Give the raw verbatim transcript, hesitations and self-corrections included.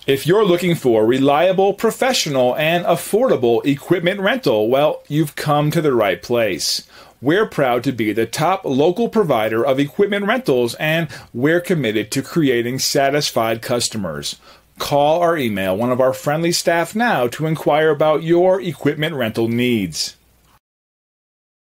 If you're looking for reliable, professional, and affordable equipment rental, well, you've come to the right place. We're proud to be the top local provider of equipment rentals, and we're committed to creating satisfied customers. Call or email one of our friendly staff now to inquire about your equipment rental needs.